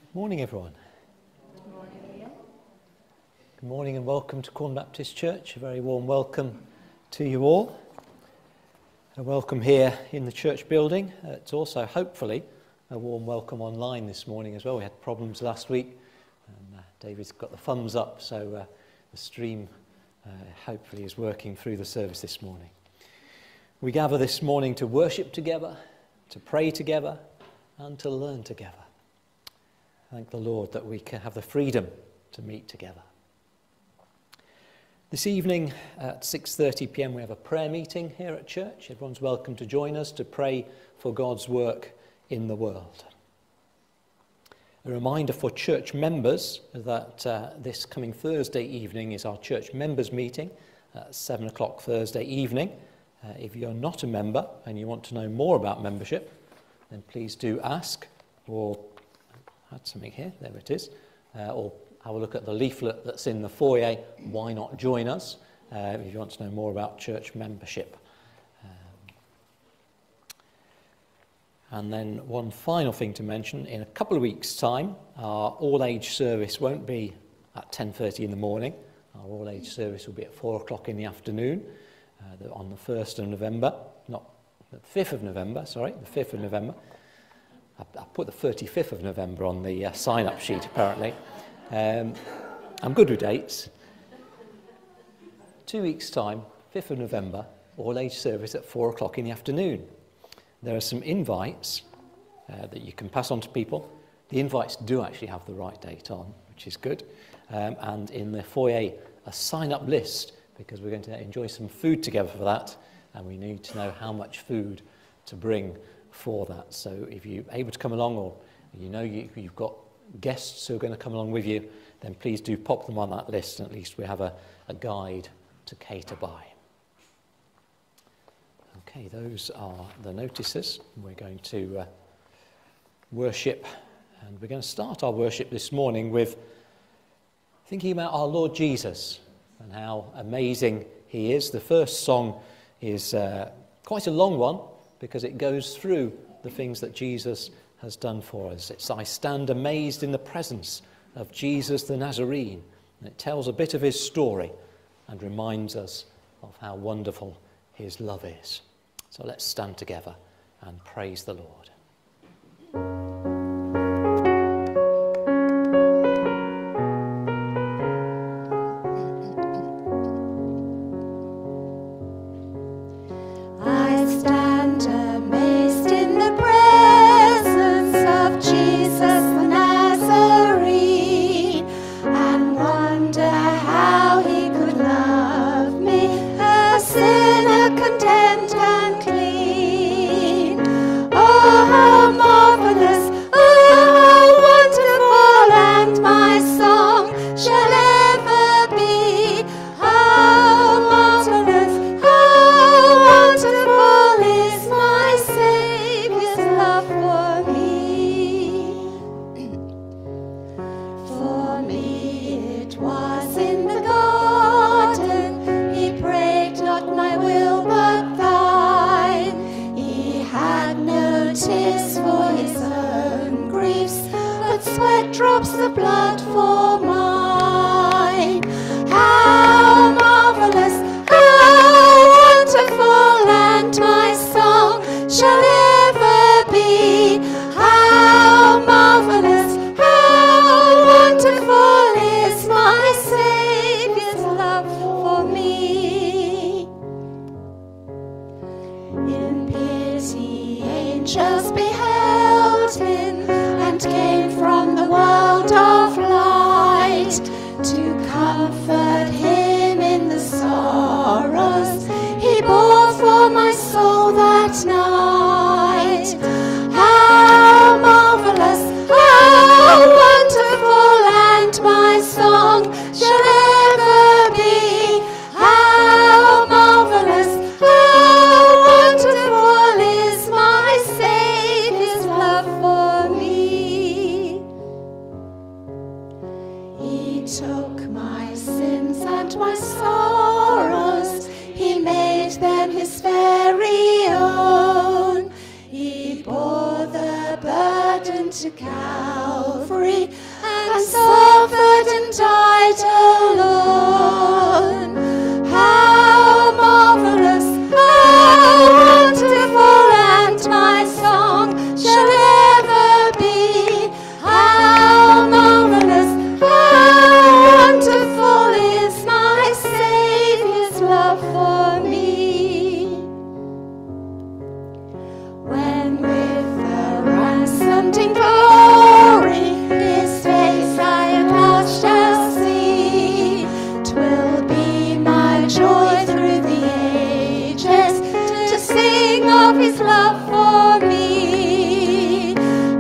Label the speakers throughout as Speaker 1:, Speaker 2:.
Speaker 1: Morning, everyone.
Speaker 2: Good morning, Ian.
Speaker 1: Good morning and welcome to Corn Baptist Church. A very warm welcome to you all. A welcome here in the church building. It's also, hopefully, a warm welcome online this morning as well. We had problems last week, and David's got the thumbs up, so the stream hopefully is working through the service this morning. We gather this morning to worship together, to pray together, and to learn together. Thank the Lord that we can have the freedom to meet together. This evening at 6:30 p.m. we have a prayer meeting here at church. Everyone's welcome to join us to pray for God's work in the world. A reminder for church members that this coming Thursday evening is our church members meeting at 7 o'clock Thursday evening. If you're not a member and you want to know more about membership, then please do ask, or had something here, there it is, or have a look at the leaflet that's in the foyer. Why not join us if you want to know more about church membership. And then one final thing to mention, in a couple of weeks' time, our all-age service won't be at 10:30 in the morning. Our all-age service will be at 4 o'clock in the afternoon on the 1st of November, not the 5th of November, sorry, the 5th of November. I put the 35th of November on the sign-up sheet, apparently. I'm good with dates. 2 weeks' time, 5th of November, all-age service at 4 o'clock in the afternoon. There are some invites that you can pass on to people. The invites do actually have the right date on, which is good. And in the foyer, a sign-up list, because we're going to enjoy some food together for that, and we need to know how much food to bring for that. So if you're able to come along, or you know you've got guests who are going to come along with you, then please do pop them on that list, and at least we have a guide to cater by. Okay, those are the notices. We're going to worship, and we're going to start our worship this morning with thinking about our Lord Jesus and how amazing he is. The first song is quite a long one, because it goes through the things that Jesus has done for us. It's "I stand amazed in the presence of Jesus the Nazarene." And it tells a bit of his story and reminds us of how wonderful his love is. So let's stand together and praise the Lord.
Speaker 3: To Calvary,
Speaker 2: love for me.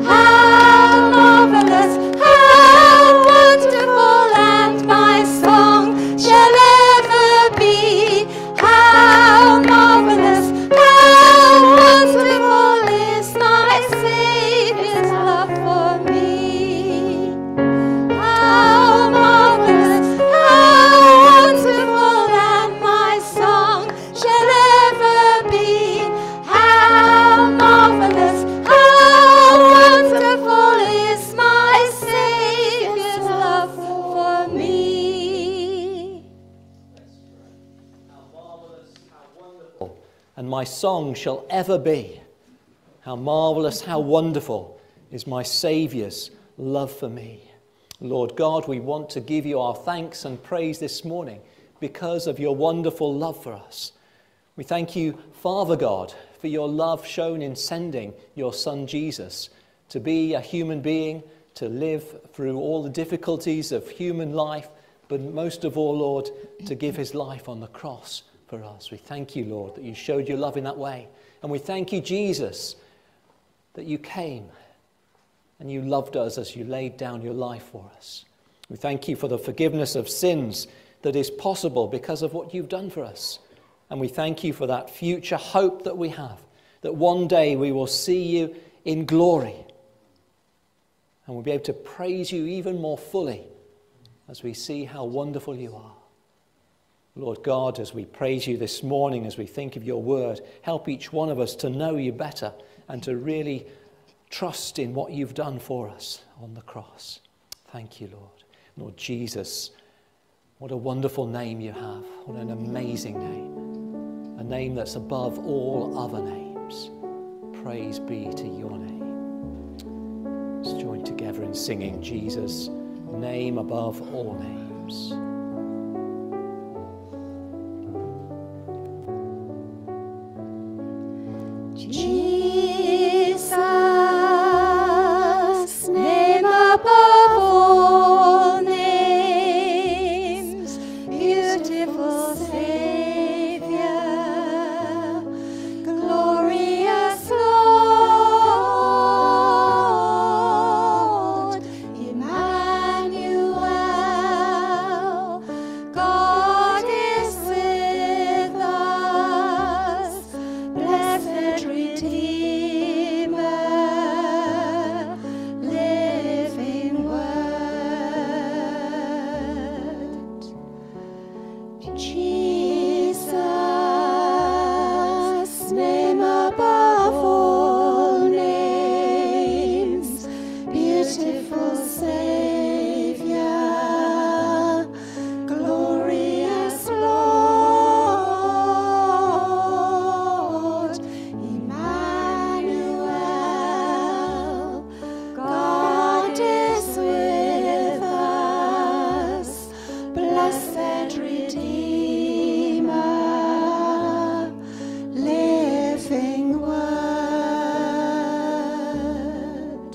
Speaker 2: How marvelous, how wonderful, and my song shall ever be. How marvelous, how wonderful is my Saviour's love for me. How marvelous, how wonderful, and my song shall ever be. How marvelous, how wonderful is my Saviour's love for me.
Speaker 1: How marvelous, how wonderful, and my song shall ever be. How marvelous, how wonderful is my Saviour's love for me. Lord God, we want to give you our thanks and praise this morning because of your wonderful love for us. We thank you, Father God, for your love shown in sending your Son Jesus to be a human being, to live through all the difficulties of human life, but most of all, Lord, to give his life on the cross for us. We thank you, Lord, that you showed your love in that way. And we thank you, Jesus, that you came and you loved us as you laid down your life for us. We thank you for the forgiveness of sins that is possible because of what you've done for us. And we thank you for that future hope that we have, that one day we will see you in glory. And we'll be able to praise you even more fully as we see how wonderful you are. Lord God, as we praise you this morning, as we think of your word, help each one of us to know you better and to really trust in what you've done for us on the cross. Thank you, Lord. Lord Jesus, what a wonderful name you have. What an amazing name. A name that's above all other names. Praise be to your name. Let's join together in singing Jesus' name above all names.
Speaker 2: Jesus, name above all names, beautiful Savior, glorious Lord, Emmanuel, God is with us, blessed Redeemer, living Word. Jesus, name above all names, beautiful Savior, glorious Lord, Emmanuel, God is with us, blessed Redeemer, living Word.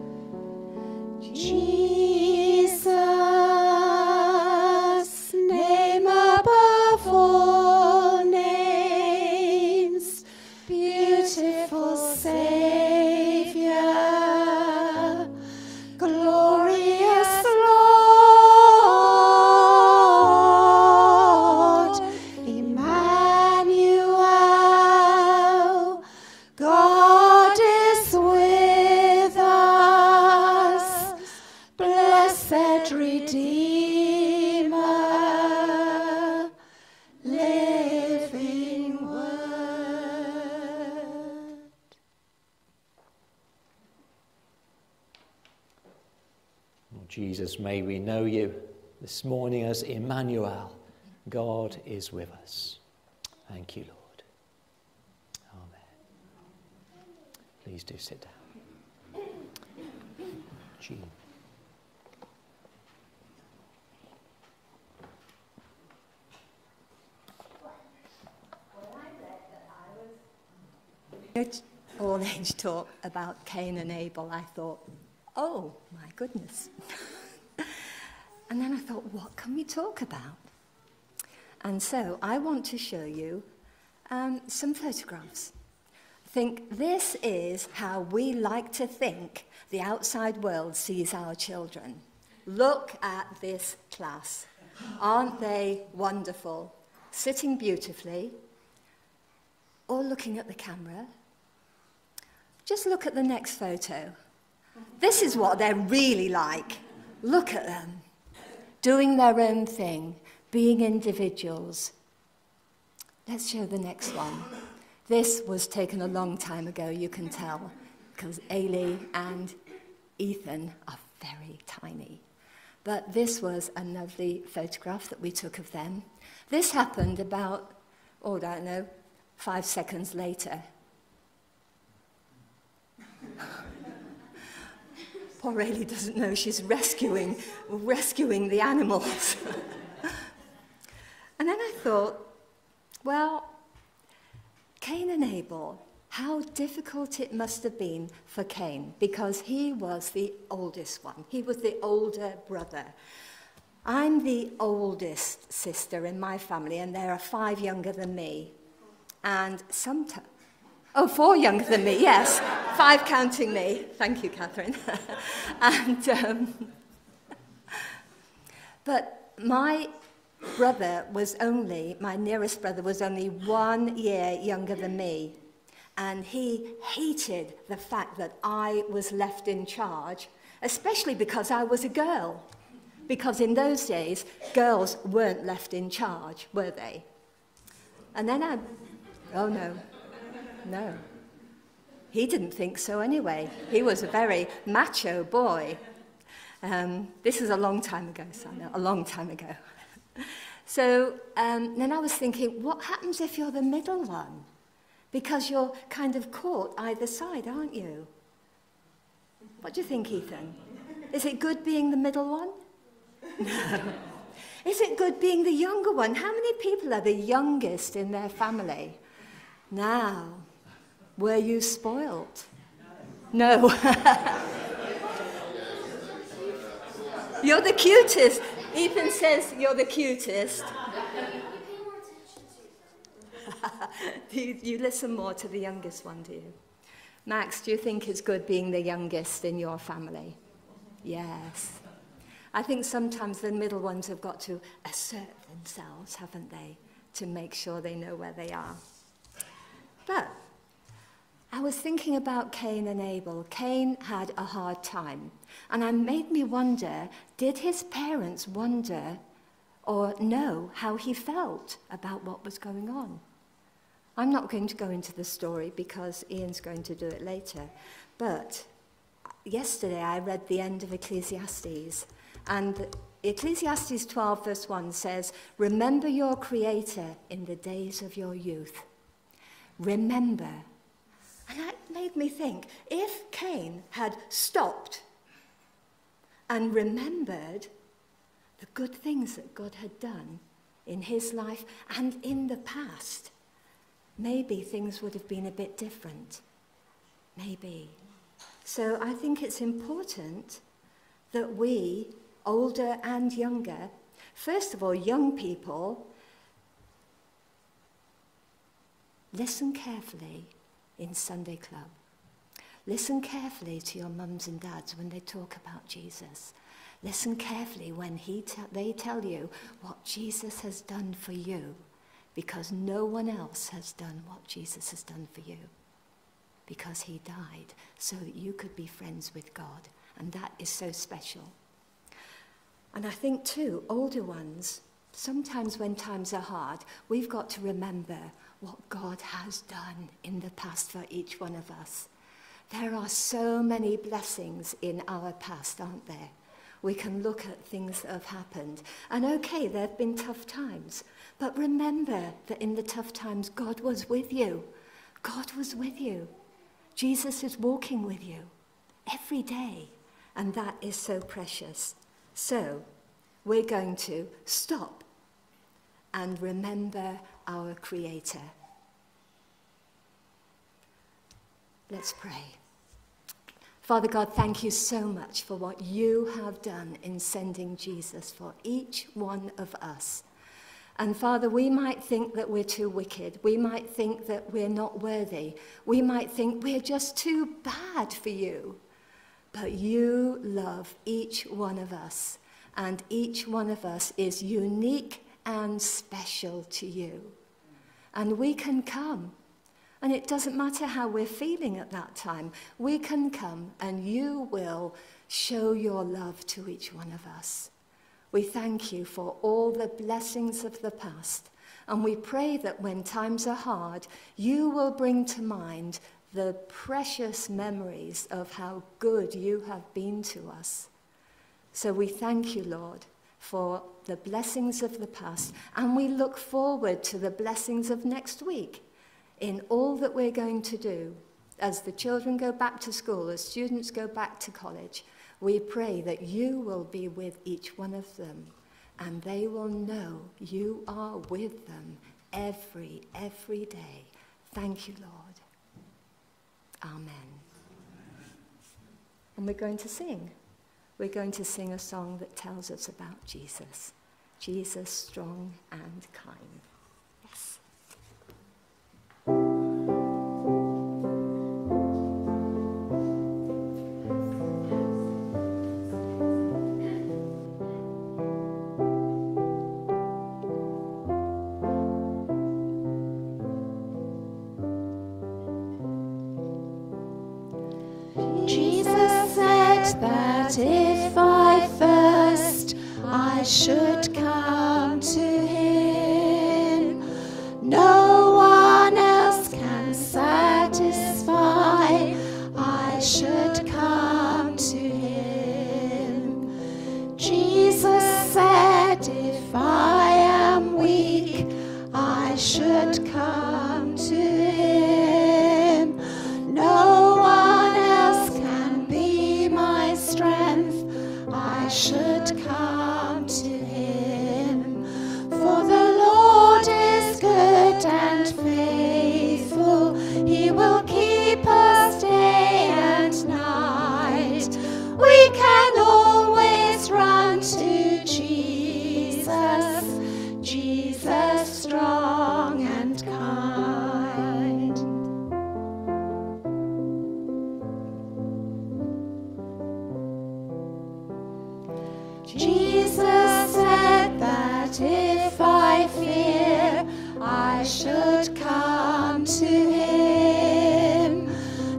Speaker 2: Jesus, name above all names, beautiful Savior, glorious Lord, Emmanuel, God is with us, blessed Redeemer, living Word.
Speaker 1: Lord Jesus, may we know you this morning as Emmanuel, God is with us. Thank you, Lord. Amen. Please do sit down. Jean.
Speaker 3: All-age talk about Cain and Abel, I thought, oh my goodness. And then I thought, what can we talk about? And so I want to show you some photographs. think this is how we like to think the outside world sees our children. Look at this class. Aren't they wonderful? Sitting beautifully, or looking at the camera. Just look at the next photo. This is what they're really like. Look at them. Doing their own thing, being individuals. Let's show the next one. This was taken a long time ago, you can tell, because Ailey and Ethan are very tiny. But this was a lovely photograph that we took of them. This happened about, I don't know, 5 seconds later. Poor Ailey doesn't know she's rescuing the animals. And then I thought, well, Cain and Abel, how difficult it must have been for Cain, because he was the oldest one. He was the older brother. I'm the oldest sister in my family, and there are 5 younger than me. And sometimes, 4 younger than me, yes. 5 counting me. Thank you, Catherine. But my nearest brother was only 1 year younger than me. And he hated the fact that I was left in charge, especially because I was a girl. Because in those days, girls weren't left in charge, were they? And then oh no. He didn't think so anyway. He was a very macho boy. This is a long time ago, Sana, a long time ago. So then I was thinking, what happens if you're the middle one? Because you're kind of caught either side, aren't you? What do you think, Ethan? Is it good being the middle one? No. Is it good being the younger one? How many people are the youngest in their family? Now, were you spoiled? No. You're the cutest. Ethan says you're the cutest. You listen more to the youngest one, do you? Max, do you think it's good being the youngest in your family? Yes. I think sometimes the middle ones have got to assert themselves, haven't they, to make sure they know where they are. But I was thinking about Cain and Abel. Cain had a hard time, and it made me wonder, did his parents wonder or know how he felt about what was going on? I'm not going to go into the story because Ian's going to do it later, but yesterday I read the end of Ecclesiastes, and Ecclesiastes 12 verse 1 says, "Remember your Creator in the days of your youth." Remember. And that made me think, if Cain had stopped and remembered the good things that God had done in his life and in the past, maybe things would have been a bit different. Maybe. So I think it's important that we, older and younger, first of all, young people, listen carefully in Sunday Club. Listen carefully to your mums and dads when they talk about Jesus. Listen carefully when they tell you what Jesus has done for you, because no one else has done what Jesus has done for you. Because he died so that you could be friends with God. And that is so special. And I think too, older ones, sometimes when times are hard, we've got to remember what God has done in the past for each one of us. There are so many blessings in our past, aren't there? We can look at things that have happened. And okay, there have been tough times. But remember that in the tough times, God was with you. God was with you. Jesus is walking with you every day. And that is so precious. So, we're going to stop and remember our Creator. Let's pray. Father God, thank you so much for what you have done in sending Jesus for each one of us. And Father, we might think that we're too wicked. We might think that we're not worthy. We might think we're just too bad for you. But you love each one of us, and each one of us is unique and special to you. And we can come, and it doesn't matter how we're feeling at that time. We can come, and you will show your love to each one of us. We thank you for all the blessings of the past, and we pray that when times are hard, you will bring to mind the precious memories of how good you have been to us. So we thank you, Lord, for the blessings of the past, and we look forward to the blessings of next week in all that we're going to do. As the children go back to school, as students go back to college, we pray that you will be with each one of them, and they will know you are with them every day. Thank you, Lord. Amen. And we're going to sing. We're going to sing a song that tells us about Jesus. Jesus, strong and kind. Yes.
Speaker 2: That if I thirst, I should come to him. No one else can satisfy. I should come to him. Jesus said, if I am weak, I should come to him. No one else can be my strength. I should come to him. For the Lord is good and faithful. He will keep us day and night. We can always run to Jesus, Jesus strong and kind. Jesus said that if I fear, I should come to him.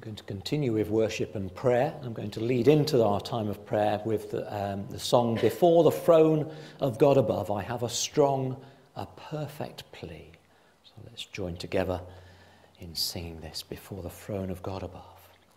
Speaker 1: going to continue with worship and prayer. I'm going to lead into our time of prayer with the song, Before the Throne of God Above, I Have a Strong, a Perfect Plea. So let's join together in singing this, Before the Throne of God Above.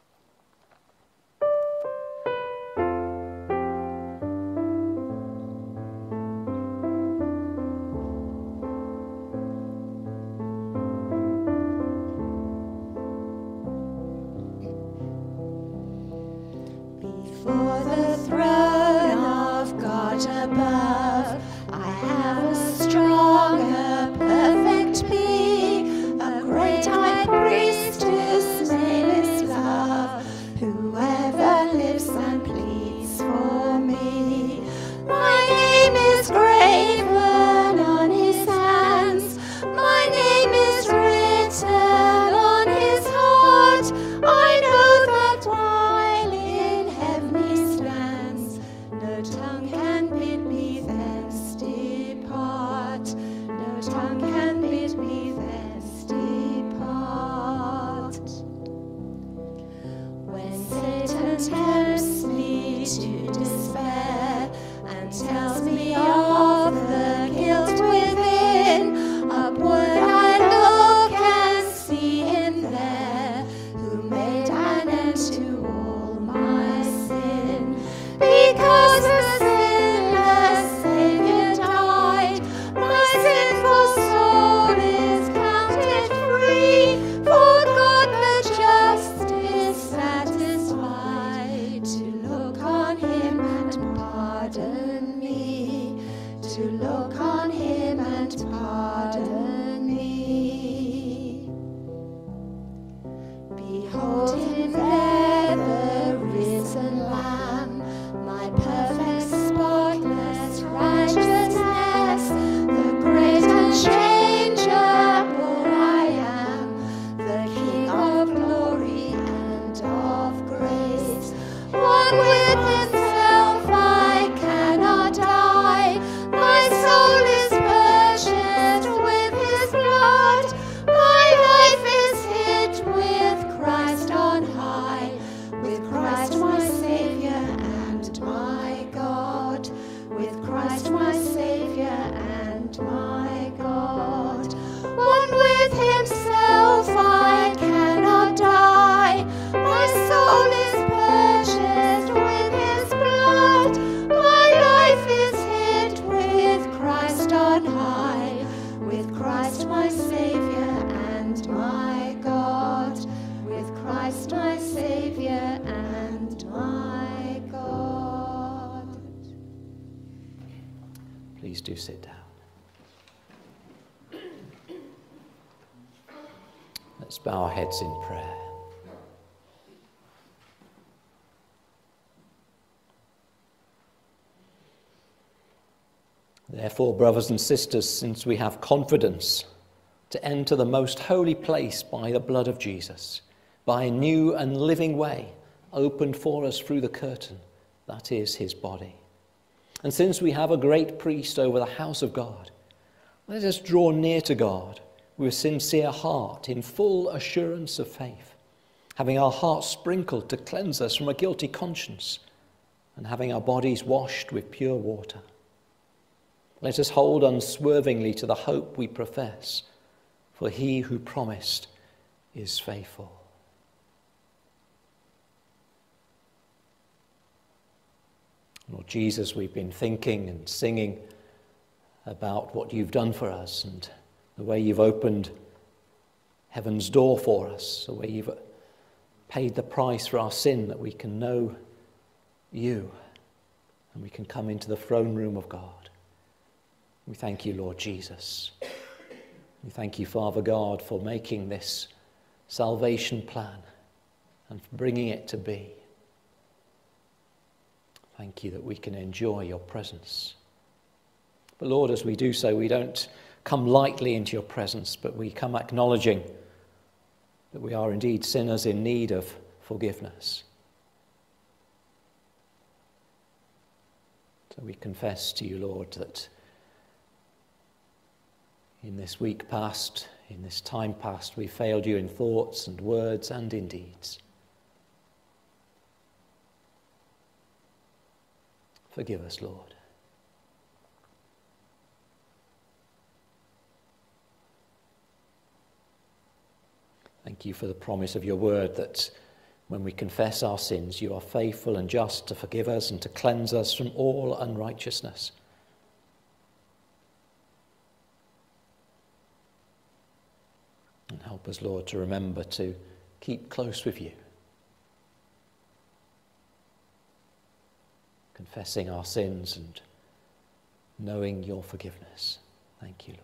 Speaker 2: Before the throne of God above, I have a strong, a perfect plea, a great high priest whose name is love, whoever lives and pleads for me. My name is graven on his hands, my name is written on his heart. I know that while in heaven he stands, no tongue can bid me thence depart. No tongue can bid me thence depart. When Satan tempts me to despair and tells me of the guilt within, upward I look and see him there, who made an end to all my sin. Because the sinless Saviour died, my sinful soul is counted free, for God the just is satisfied to look on him and pardon me, to look on him and pardon me. Behold him there, the risen Lamb, my perfect, spotless righteousness, the great unchangeable I am, the King of glory and of grace. One with himself I cannot die, my soul is purchased with his blood, my life is hid with Christ on high, with Christ my Saviour and my God, with Christ my Saviour and my God. One with himself I cannot die, my soul is purchased with his blood, my life is hid with Christ on high, with Christ my Saviour and my God, with Christ my Saviour and my God.
Speaker 1: Please do sit down. Let's bow our heads in prayer. Therefore, brothers and sisters, since we have confidence to enter the most holy place by the blood of Jesus, by a new and living way opened for us through the curtain, that is his body. And since we have a great priest over the house of God, let us draw near to God with a sincere heart in full assurance of faith, having our hearts sprinkled to cleanse us from a guilty conscience, and having our bodies washed with pure water. Let us hold unswervingly to the hope we profess, for he who promised is faithful. Lord Jesus, we've been thinking and singing about what you've done for us and the way you've opened heaven's door for us, the way you've paid the price for our sin, that we can know you and we can come into the throne room of God. We thank you, Lord Jesus. We thank you, Father God, for making this salvation plan and for bringing it to be. Thank you that we can enjoy your presence. But Lord, as we do so, we don't come lightly into your presence, but we come acknowledging that we are indeed sinners in need of forgiveness. So we confess to you, Lord, that in this week past, in this time past, we failed you in thoughts and words and in deeds. Forgive us, Lord. Thank you for the promise of your word that when we confess our sins, you are faithful and just to forgive us and to cleanse us from all unrighteousness. And help us, Lord, to remember to keep close with you, confessing our sins and knowing your forgiveness. Thank you, Lord.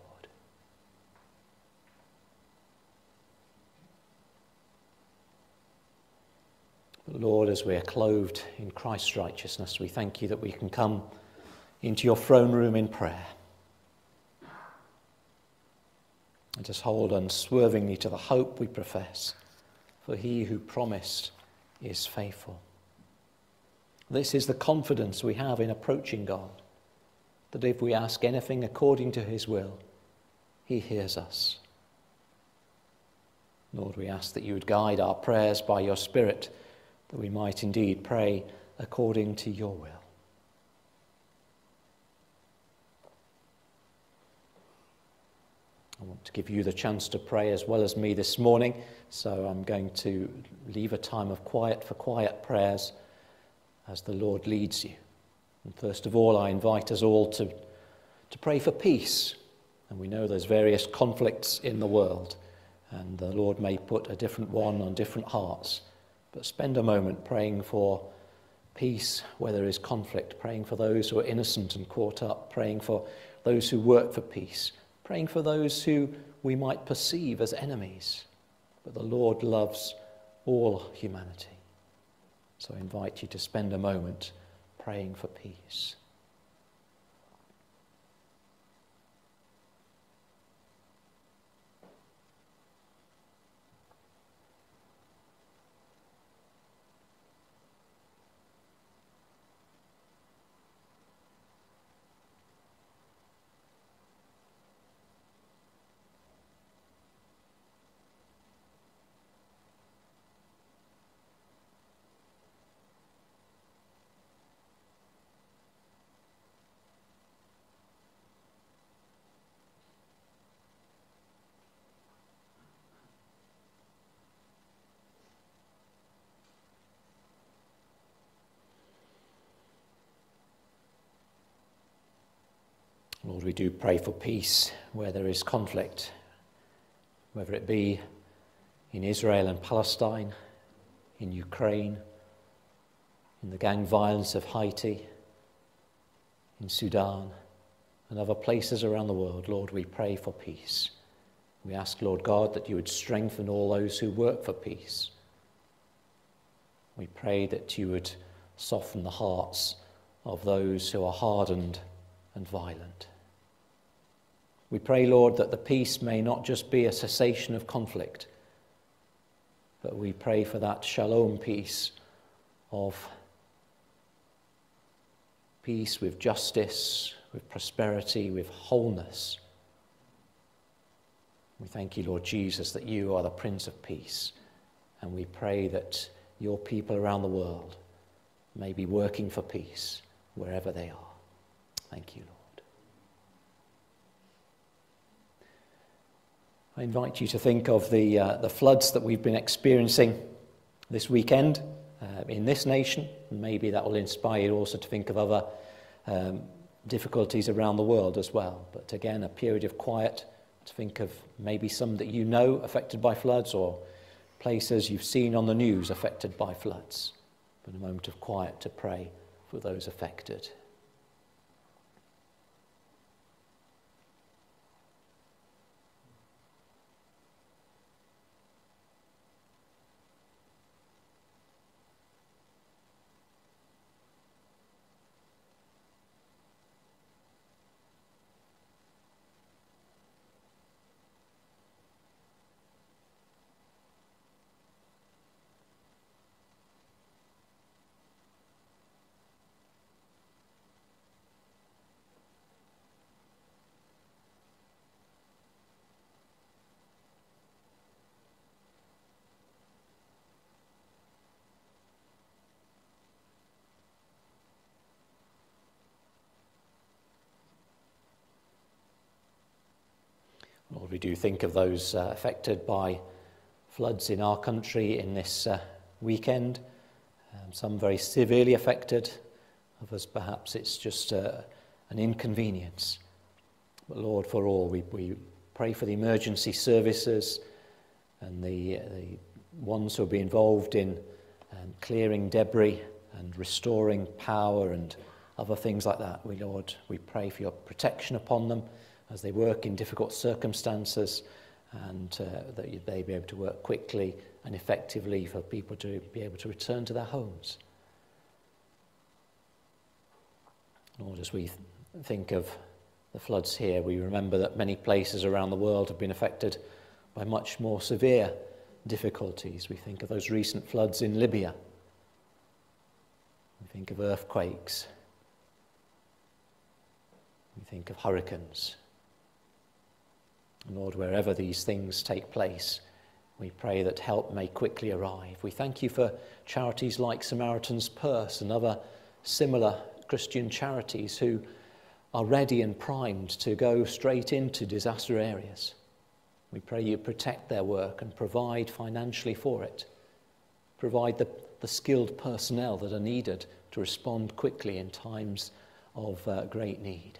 Speaker 1: But Lord, as we are clothed in Christ's righteousness, we thank you that we can come into your throne room in prayer and just hold unswervingly to the hope we profess, for he who promised is faithful. This is the confidence we have in approaching God, that if we ask anything according to his will, he hears us. Lord, we ask that you would guide our prayers by your Spirit, that we might indeed pray according to your will. I want to give you the chance to pray as well as me this morning, so I'm going to leave a time of quiet for quiet prayers as the Lord leads you. And first of all, I invite us all to pray for peace. And we know there's various conflicts in the world, and the Lord may put a different one on different hearts. But spend a moment praying for peace where there is conflict, praying for those who are innocent and caught up, praying for those who work for peace, praying for those who we might perceive as enemies. But the Lord loves all humanity. So I invite you to spend a moment praying for peace. Lord, we do pray for peace where there is conflict, whether it be in Israel and Palestine, in Ukraine, in the gang violence of Haiti, in Sudan, and other places around the world. Lord, we pray for peace. We ask, Lord God, that you would strengthen all those who work for peace. We pray that you would soften the hearts of those who are hardened and violent. We pray, Lord, that the peace may not just be a cessation of conflict, but we pray for that shalom peace of peace with justice, with prosperity, with wholeness. We thank you, Lord Jesus, that you are the Prince of Peace, and we pray that your people around the world may be working for peace wherever they are. Thank you, Lord. I invite you to think of the floods that we've been experiencing this weekend in this nation, and maybe that will inspire you also to think of other difficulties around the world as well. But again, a period of quiet to think of maybe some that you know affected by floods, or places you've seen on the news affected by floods. But a moment of quiet to pray for those affected. Lord, we do think of those affected by floods in our country in this weekend. Some very severely affected, others perhaps it's just an inconvenience. But Lord, for all, we pray for the emergency services and the ones who will be involved in clearing debris and restoring power and other things like that. Lord, we pray for your protection upon them as they work in difficult circumstances, and that they be able to work quickly and effectively for people to be able to return to their homes. Lord, as we think of the floods here, we remember that many places around the world have been affected by much more severe difficulties. We think of those recent floods in Libya. We think of earthquakes. We think of hurricanes. And Lord, wherever these things take place, we pray that help may quickly arrive. We thank you for charities like Samaritan's Purse and other similar Christian charities who are ready and primed to go straight into disaster areas. We pray you protect their work and provide financially for it. Provide the skilled personnel that are needed to respond quickly in times of great need.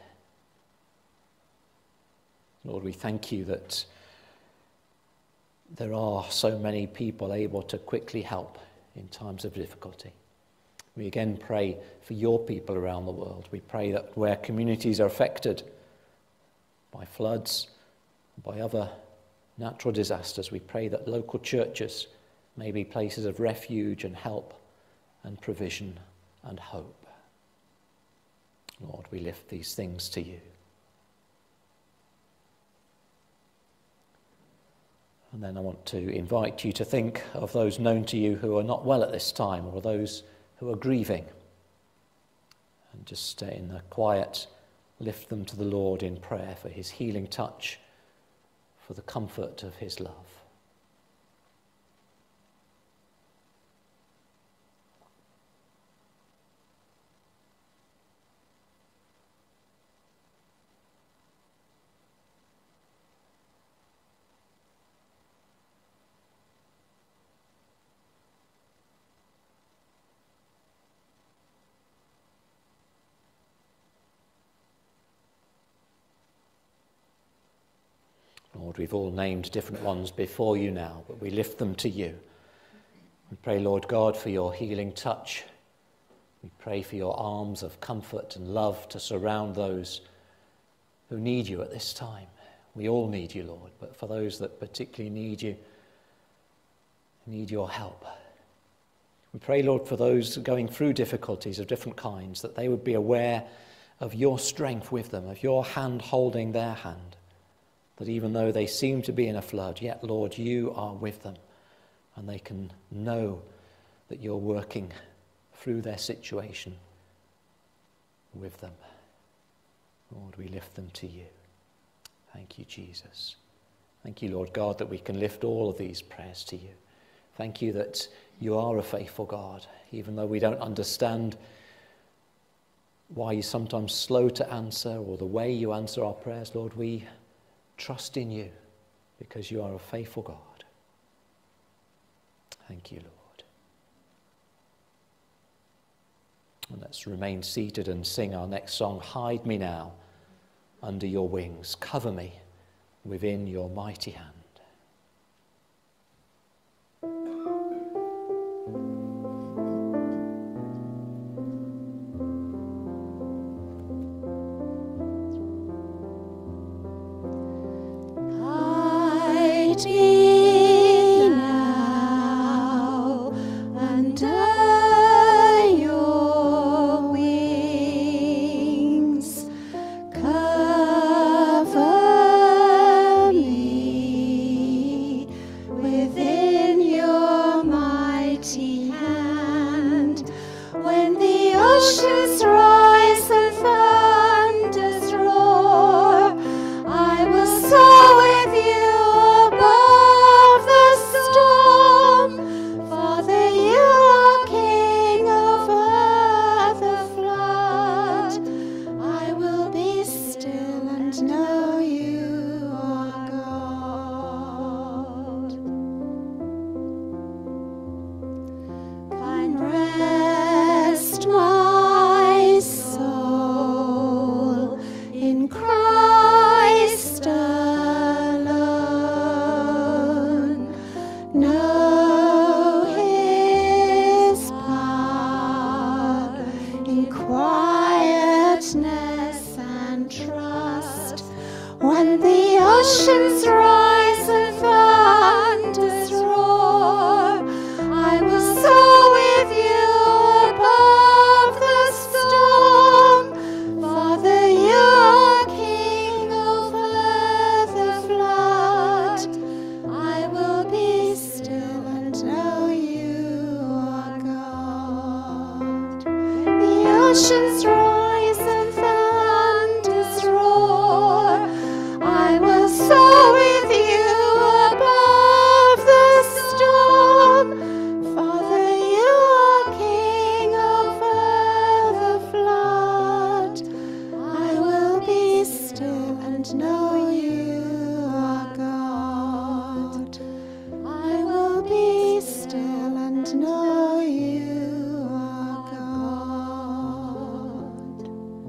Speaker 1: Lord, we thank you that there are so many people able to quickly help in times of difficulty. We again pray for your people around the world. We pray that where communities are affected by floods, by other natural disasters, we pray that local churches may be places of refuge and help and provision and hope. Lord, we lift these things to you. And then I want to invite you to think of those known to you who are not well at this time, or those who are grieving. And just stay in the quiet, lift them to the Lord in prayer for his healing touch, for the comfort of his love. Lord, we've all named different ones before you now, but we lift them to you. We pray, Lord God, for your healing touch. We pray for your arms of comfort and love to surround those who need you at this time. We all need you, Lord, but for those that particularly need you, need your help. We pray, Lord, for those going through difficulties of different kinds, that they would be aware of your strength with them, of your hand holding their hand. That even though they seem to be in a flood, yet, Lord, you are with them, and they can know that you're working through their situation with them. Lord, we lift them to you. Thank you, Jesus. Thank you, Lord God, that we can lift all of these prayers to you. Thank you that you are a faithful God, even though we don't understand why you're sometimes slow to answer or the way you answer our prayers. Lord, we trust in you because you are a faithful God. Thank you, Lord. And let's remain seated and sing our next song, Hide Me Now Under Your Wings. Cover me within your mighty hand.
Speaker 2: With you above. in quietness and trust. When the oceans rise and thunders roar, I will soar with you above the storm. Father, you are King over the flood. I will be still and know you are God. The oceans rise and thunders roar, I will soar with you above the storm. Father, you are King over the flood. I will be still and know you are God. I will be still and know you are God.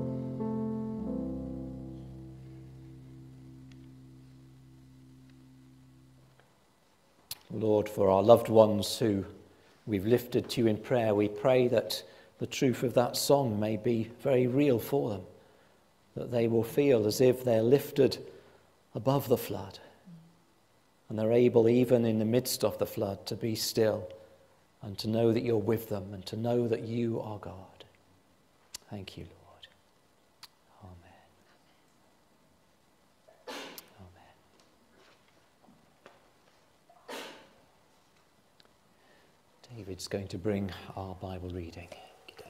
Speaker 1: Lord, for our loved ones who we've lifted to you in prayer, we pray that the truth of that song may be very real for them, that they will feel as if they're lifted above the flood and they're able, even in the midst of the flood, to be still and to know that you're with them and to know that you are God. Thank you, Lord. Amen. Amen. David's going to bring our Bible reading. Thank you, David.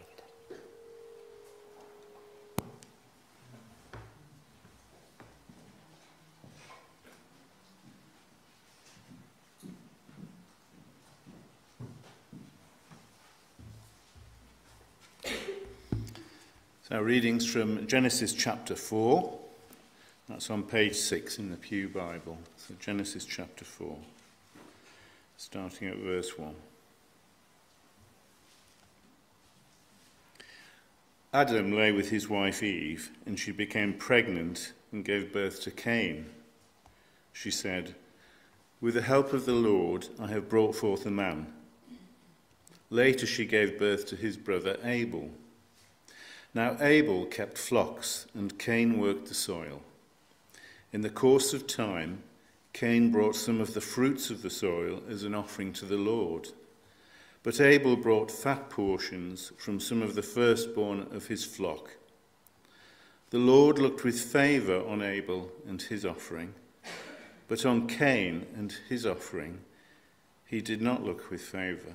Speaker 4: So readings from Genesis chapter 4. That's on page 6 in the Pew Bible. So Genesis chapter 4, starting at verse 1. Adam lay with his wife Eve, and she became pregnant and gave birth to Cain. She said, "With the help of the Lord, I have brought forth a man." Later she gave birth to his brother Abel. Now Abel kept flocks, and Cain worked the soil. In the course of time, Cain brought some of the fruits of the soil as an offering to the Lord. But Abel brought fat portions from some of the firstborn of his flock. The Lord looked with favour on Abel and his offering, but on Cain and his offering he did not look with favour.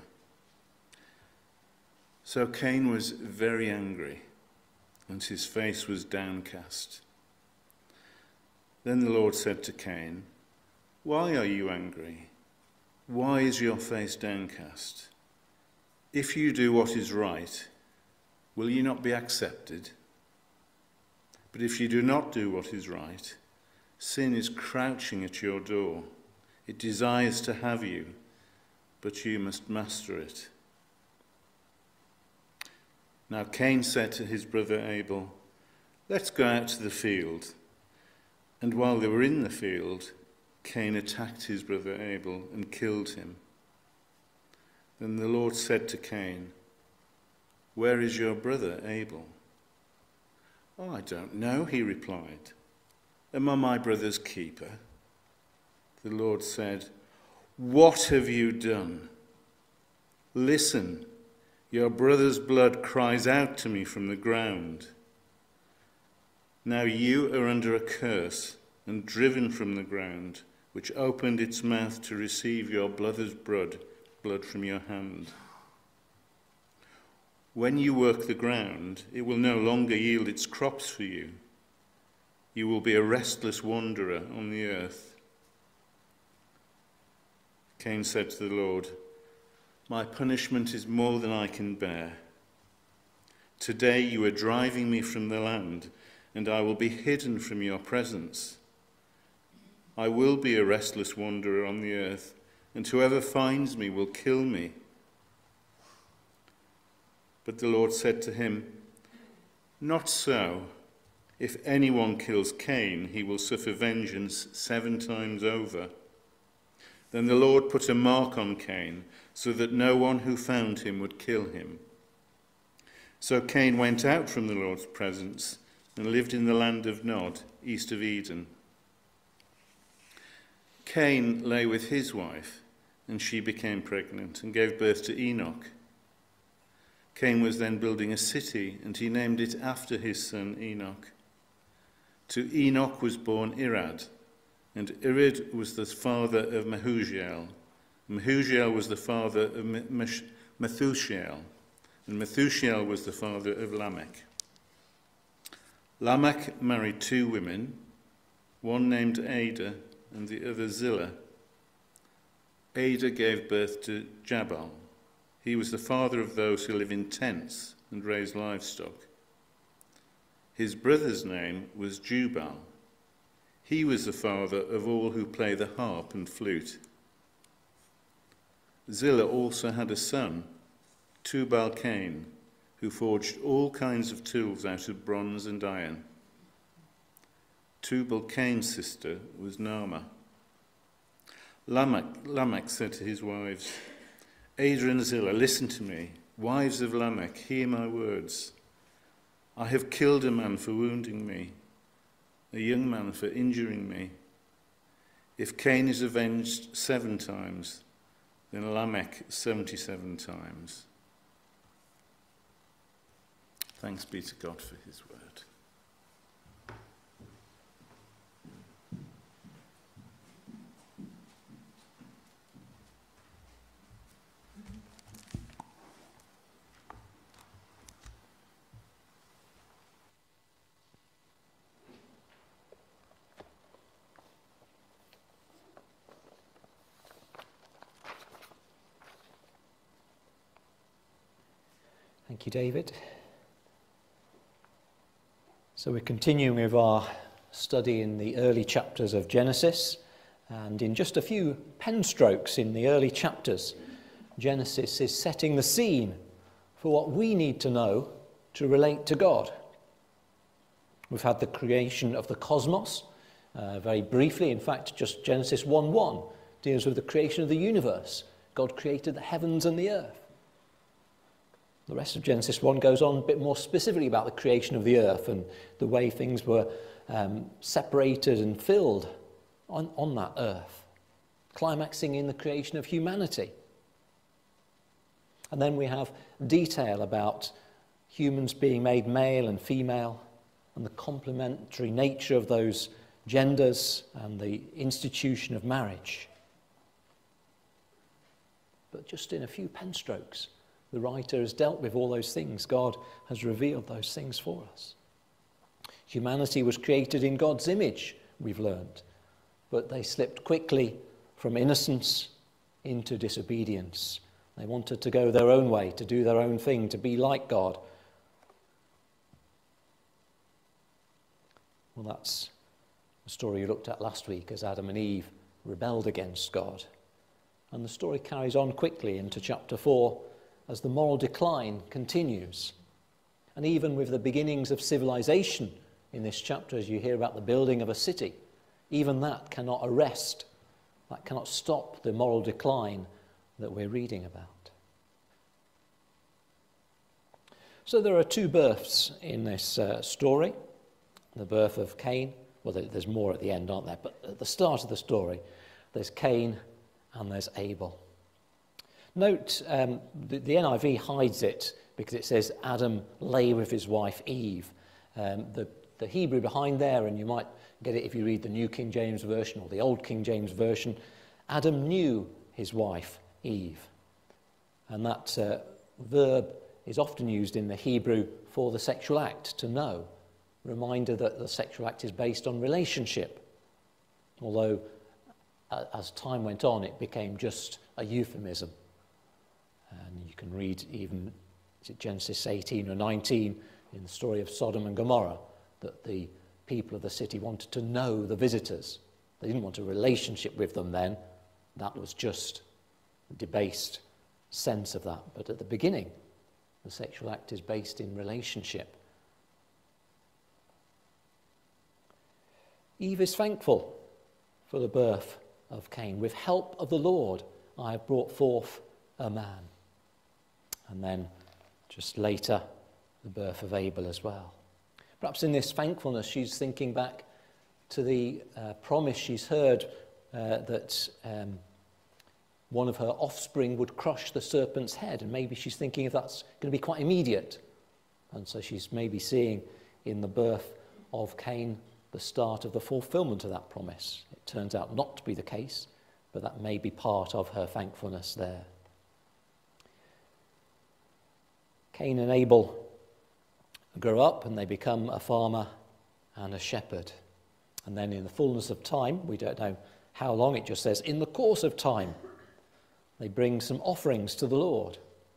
Speaker 4: So Cain was very angry, and his face was downcast. Then the Lord said to Cain, "Why are you angry? Why is your face downcast? If you do what is right, will you not be accepted? But if you do not do what is right, sin is crouching at your door. It desires to have you, but you must master it." Now Cain said to his brother Abel, "Let's go out to the field." And while they were in the field, Cain attacked his brother Abel and killed him. Then the Lord said to Cain, "Where is your brother Abel?" "Oh, I don't know," he replied. "Am I my brother's keeper?" The Lord said, "What have you done? Listen, your brother's blood cries out to me from the ground. Now you are under a curse and driven from the ground, which opened its mouth to receive your brother's blood from your hand. When you work the ground, it will no longer yield its crops for you. You will be a restless wanderer on the earth." Cain said to the Lord, "My punishment is more than I can bear. Today you are driving me from the land, and I will be hidden from your presence. I will be a restless wanderer on the earth, and whoever finds me will kill me." But the Lord said to him, "Not so. If anyone kills Cain, he will suffer vengeance 7 times over." Then the Lord put a mark on Cain, so that no one who found him would kill him. So Cain went out from the Lord's presence and lived in the land of Nod, east of Eden. Cain lay with his wife, and she became pregnant and gave birth to Enoch. Cain was then building a city, and he named it after his son Enoch. To Enoch was born Irad, and Irad was the father of Mehujael. Mehujael was the father of Methushael, and Methushael was the father of Lamech. Lamech married 2 women, one named Ada and the other Zillah. Ada gave birth to Jabal. He was the father of those who live in tents and raise livestock. His brother's name was Jubal. He was the father of all who play the harp and flute. Zillah also had a son, Tubal-Cain, who forged all kinds of tools out of bronze and iron. Tubal-Cain's sister was Naamah. Lamech said to his wives, Ada and Zillah, listen to me. Wives of Lamech, hear my words. I have killed a man for wounding me, a young man for injuring me. If Cain is avenged 7 times, then Lamech 77 times. Thanks be to God for his word.
Speaker 1: Thank you, David. So we're continuing with our study in the early chapters of Genesis, and in just a few pen strokes in the early chapters, Genesis is setting the scene for what we need to know to relate to God. We've had the creation of the cosmos, very briefly. In fact, just Genesis 1:1 deals with the creation of the universe. God created the heavens and the earth. The rest of Genesis 1 goes on a bit more specifically about the creation of the earth and the way things were separated and filled on that earth, climaxing in the creation of humanity. And then we have detail about humans being made male and female and the complementary nature of those genders and the institution of marriage. But just in a few pen strokes, the writer has dealt with all those things. God has revealed those things for us. Humanity was created in God's image, we've learned, but they slipped quickly from innocence into disobedience. They wanted to go their own way, to do their own thing, to be like God. Well, that's the story you looked at last week as Adam and Eve rebelled against God. And the story carries on quickly into chapter 4 as the moral decline continues. And even with the beginnings of civilization in this chapter, as you hear about the building of a city, even that cannot arrest, that cannot stop the moral decline that we're reading about. So there are 2 births in this story. The birth of Cain. Well, there's more at the end, aren't there? But at the start of the story, there's Cain and there's Abel. Note, the NIV hides it because it says Adam lay with his wife Eve. The Hebrew behind there, and you might get it if you read the New King James Version or the Old King James Version, Adam knew his wife Eve. And that verb is often used in the Hebrew for the sexual act, to know. Reminder that the sexual act is based on relationship. Although, as time went on, it became just a euphemism. And you can read even, is it Genesis 18 or 19, in the story of Sodom and Gomorrah, that the people of the city wanted to know the visitors. They didn't want a relationship with them then. That was just a debased sense of that. But at the beginning, the sexual act is based in relationship. Eve is thankful for the birth of Cain. With help of the Lord, I have brought forth a man. And then, just later, the birth of Abel as well. Perhaps in this thankfulness, she's thinking back to the promise she's heard that one of her offspring would crush the serpent's head, and maybe she's thinking if that's going to be quite immediate. And so she's maybe seeing in the birth of Cain the start of the fulfillment of that promise. It turns out not to be the case, but that may be part of her thankfulness there. Cain and Abel grow up and they become a farmer and a shepherd. And then in the fullness of time, we don't know how long, it just says, in the course of time, they bring some offerings to the Lord.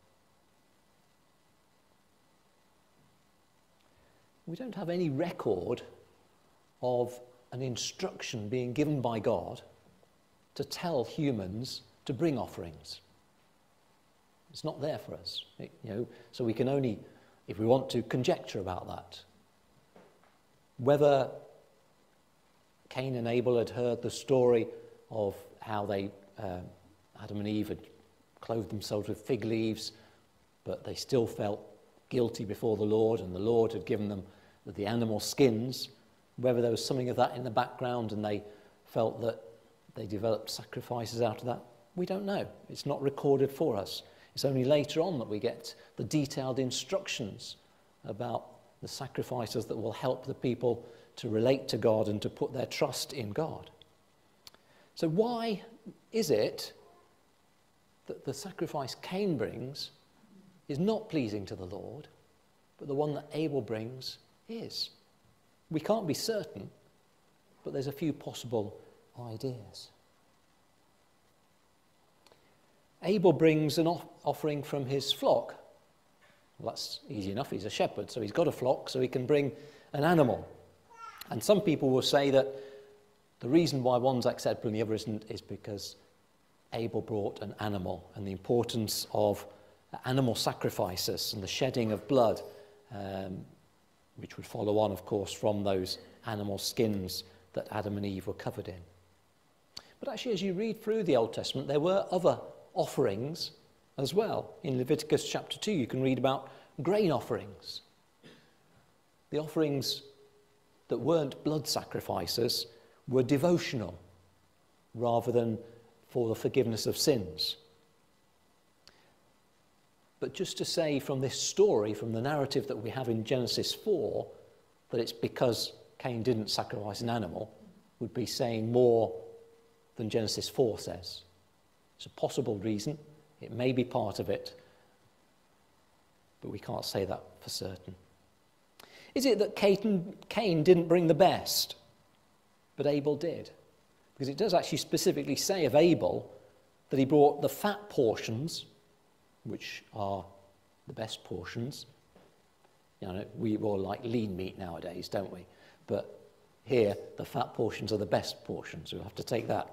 Speaker 1: We don't have any record of an instruction being given by God to tell humans to bring offerings. It's not there for us, so we can only, if we want to, conjecture about that. Whether Cain and Abel had heard the story of how they, Adam and Eve had clothed themselves with fig leaves, but they still felt guilty before the Lord, and the Lord had given them the animal skins, whether there was something of that in the background and they felt that they developed sacrifices out of that, we don't know. It's not recorded for us. It's only later on that we get the detailed instructions about the sacrifices that will help the people to relate to God and to put their trust in God. So why is it that the sacrifice Cain brings is not pleasing to the Lord, but the one that Abel brings is? We can't be certain, but there's a few possible ideas. Abel brings an offering from his flock. Well, that's easy enough. He's a shepherd, so he's got a flock, so he can bring an animal. And some people will say that the reason why one's acceptable and the other isn't is because Abel brought an animal, and the importance of animal sacrifices and the shedding of blood, which would follow on, of course, from those animal skins that Adam and Eve were covered in. But actually, as you read through the Old Testament, there were other offerings as well. In Leviticus chapter 2, you can read about grain offerings. The offerings that weren't blood sacrifices were devotional rather than for the forgiveness of sins. But just to say from this story, from the narrative that we have in Genesis 4, that it's because Cain didn't sacrifice an animal, would be saying more than Genesis 4 says. It's a possible reason. It may be part of it, but we can't say that for certain. Is it that Cain didn't bring the best, but Abel did? Because it does actually specifically say of Abel that he brought the fat portions, which are the best portions. We all like lean meat nowadays, don't we? But here, the fat portions are the best portions. We'll have to take that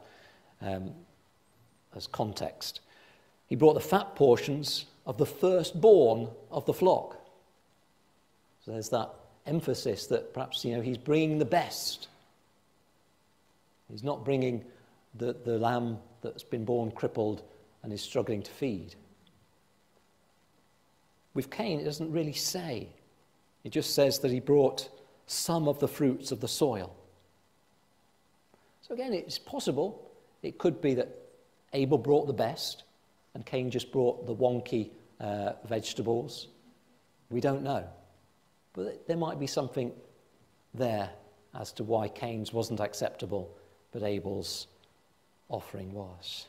Speaker 1: as context. He brought the fat portions of the firstborn of the flock. So there's that emphasis that perhaps, he's bringing the best. He's not bringing the lamb that's been born crippled and is struggling to feed. With Cain, it doesn't really say. It just says that he brought some of the fruits of the soil. So again, it's possible. It could be that Abel brought the best and Cain just brought the wonky vegetables. We don't know. But there might be something there as to why Cain's wasn't acceptable, but Abel's offering was.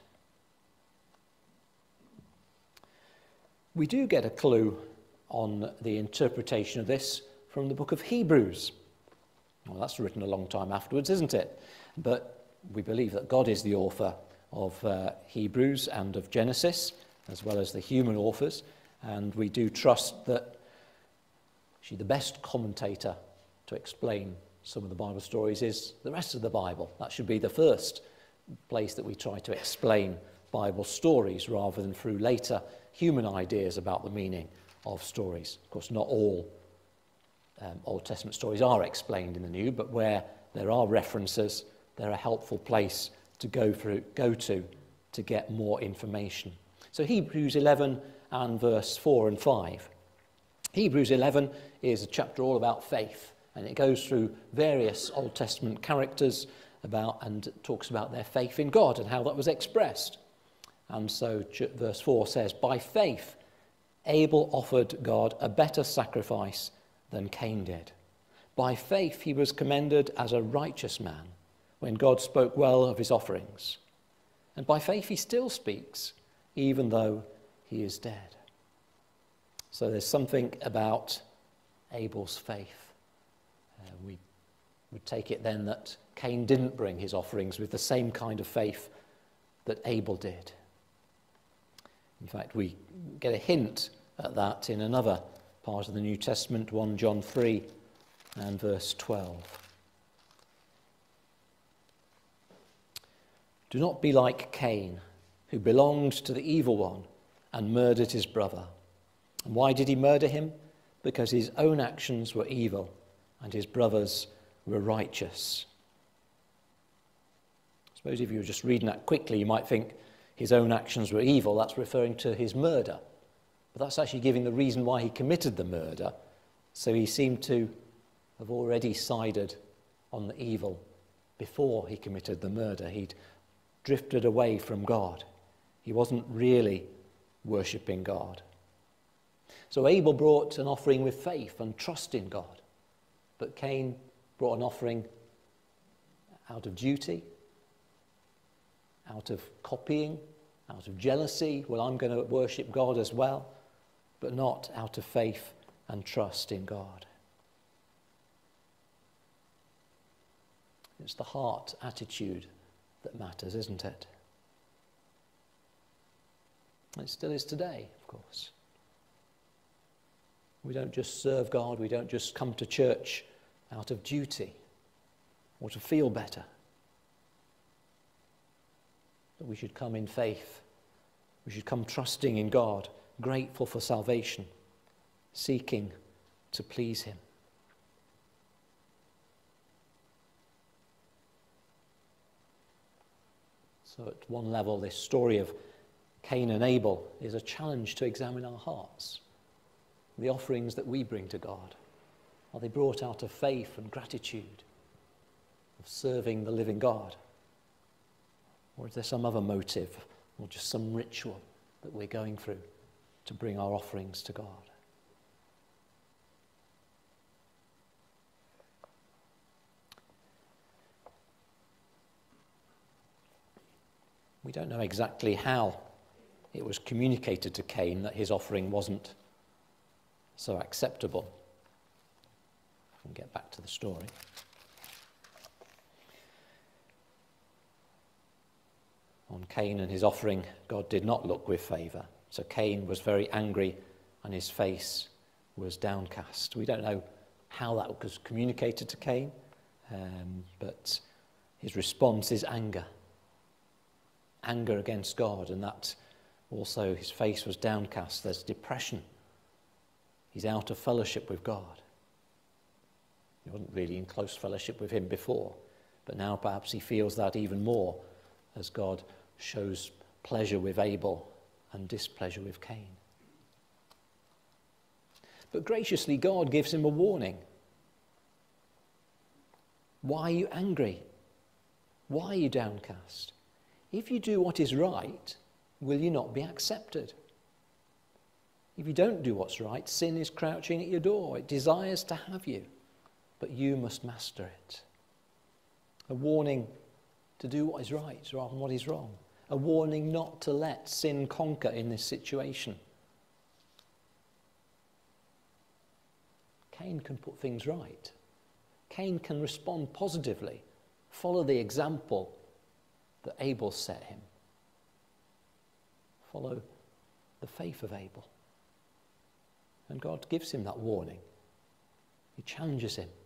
Speaker 1: We do get a clue on the interpretation of this from the book of Hebrews. Well, that's written a long time afterwards, isn't it? But we believe that God is the author of Hebrews and of Genesis, as well as the human authors, and we do trust that actually the best commentator to explain some of the Bible stories is the rest of the Bible. That should be the first place that we try to explain Bible stories rather than through later human ideas about the meaning of stories. Of course, not all Old Testament stories are explained in the New, but where there are references, they're a helpful place to go to get more information. So Hebrews 11 and verse 4 and 5. Hebrews 11 is a chapter all about faith, and it goes through various Old Testament characters and talks about their faith in God and how that was expressed. And so verse 4 says, by faith Abel offered God a better sacrifice than Cain did. By faith he was commended as a righteous man when God spoke well of his offerings. And by faith he still speaks, even though he is dead. So there's something about Abel's faith. We would take it then that Cain didn't bring his offerings with the same kind of faith that Abel did. In fact, we get a hint at that in another part of the New Testament, 1 John 3 and verse 12. Do not be like Cain, who belonged to the evil one and murdered his brother. And why did he murder him? Because his own actions were evil and his brother's were righteous. I suppose if you were just reading that quickly, you might think his own actions were evil. That's referring to his murder. But that's actually giving the reason why he committed the murder. So he seemed to have already sided on the evil before he committed the murder. He'd drifted away from God. He wasn't really worshipping God. So Abel brought an offering with faith and trust in God. But Cain brought an offering out of duty, out of copying, out of jealousy. Well, I'm going to worship God as well, but not out of faith and trust in God. It's the heart attitude that matters, isn't it? It still is today, of course. We don't just serve God, we don't just come to church out of duty or to feel better. But we should come in faith. We should come trusting in God, grateful for salvation, seeking to please him. So at one level, this story of Cain and Abel is a challenge to examine our hearts. The offerings that we bring to God, are they brought out of faith and gratitude, of serving the living God? Or is there some other motive, or just some ritual that we're going through to bring our offerings to God? We don't know exactly how it was communicated to Cain that his offering wasn't so acceptable. I can get back to the story. On Cain and his offering, God did not look with favour. So Cain was very angry and his face was downcast. We don't know how that was communicated to Cain, but his response is anger. Anger against God, and that also his face was downcast. There's depression. He's out of fellowship with God. He wasn't really in close fellowship with him before, but now perhaps he feels that even more as God shows pleasure with Abel and displeasure with Cain. But graciously, God gives him a warning. Why are you angry? Why are you downcast? If you do what is right, will you not be accepted? If you don't do what's right, sin is crouching at your door. It desires to have you, but you must master it. A warning to do what is right rather than what is wrong. A warning not to let sin conquer in this situation. Cain can put things right. Cain can respond positively, follow the example that Abel set him. Follow the faith of Abel. And God gives him that warning. He challenges him,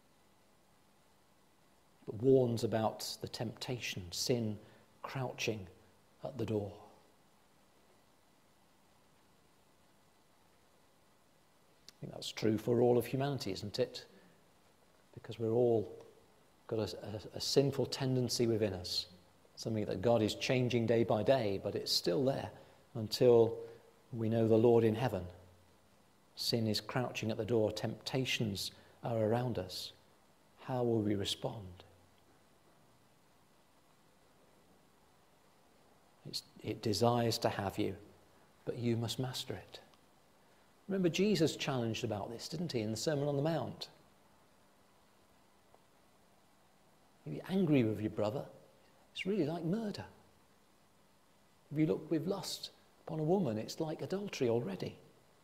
Speaker 1: but warns about the temptation, sin crouching at the door. I think that's true for all of humanity, isn't it? Because we're all got a sinful tendency within us, something that God is changing day by day, but it's still there until we know the Lord in heaven. Sin is crouching at the door. Temptations are around us. How will we respond? It desires to have you, but you must master it. Remember, Jesus challenged about this, didn't he, in the Sermon on the Mount? If you're angry with your brother, it's really like murder. If you look with lust upon a woman, it's like adultery already.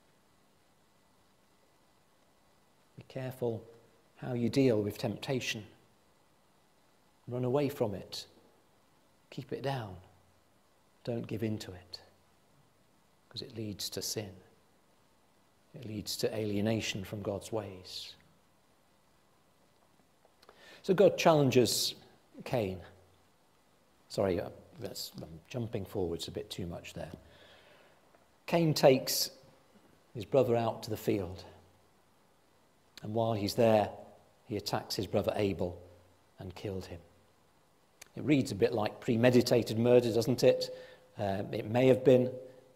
Speaker 1: Be careful how you deal with temptation. Run away from it. Keep it down. Don't give in to it, because it leads to sin. It leads to alienation from God's ways. So God challenges Cain. Sorry, I'm jumping forwards a bit too much there. Cain takes his brother out to the field. And while he's there, he attacks his brother Abel and killed him. It reads a bit like premeditated murder, doesn't it? It may have been.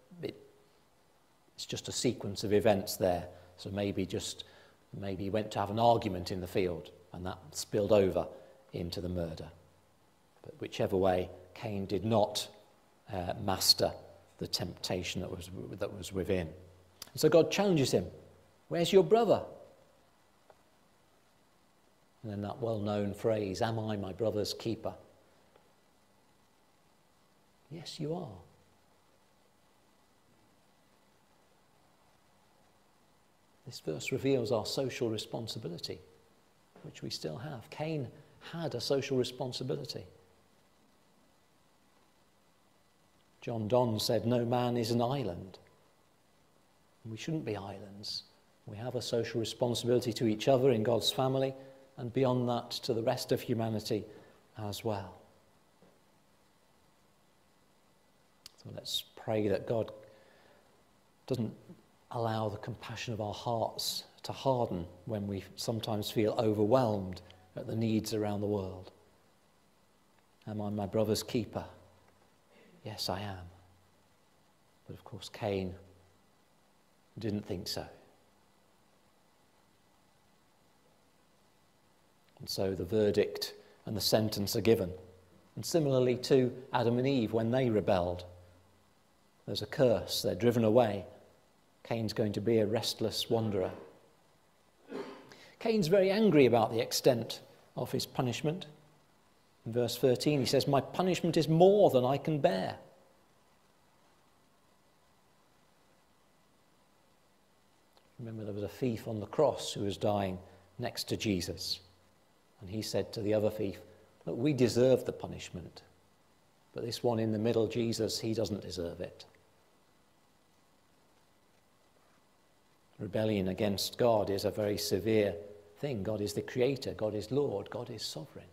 Speaker 1: It's just a sequence of events there. So maybe he went to have an argument in the field and that spilled over into the murder. But whichever way, Cain did not master the temptation that was within. And so God challenges him. Where's your brother? And then that well-known phrase, am I my brother's keeper? Yes, you are. This verse reveals our social responsibility, which we still have. Cain had a social responsibility. John Donne said, no man is an island. We shouldn't be islands. We have a social responsibility to each other in God's family, and beyond that to the rest of humanity as well. So let's pray that God doesn't allow the compassion of our hearts to harden when we sometimes feel overwhelmed at the needs around the world. Am I my brother's keeper? Yes, I am. But of course, Cain didn't think so. And so the verdict and the sentence are given. And similarly to Adam and Eve when they rebelled. There's a curse, they're driven away. Cain's going to be a restless wanderer. Cain's very angry about the extent of his punishment. In verse 13 he says, my punishment is more than I can bear. Remember, there was a thief on the cross who was dying next to Jesus. And he said to the other thief, look, we deserve the punishment. But this one in the middle, Jesus, he doesn't deserve it. Rebellion against God is a very severe thing. God is the creator. God is Lord. God is sovereign.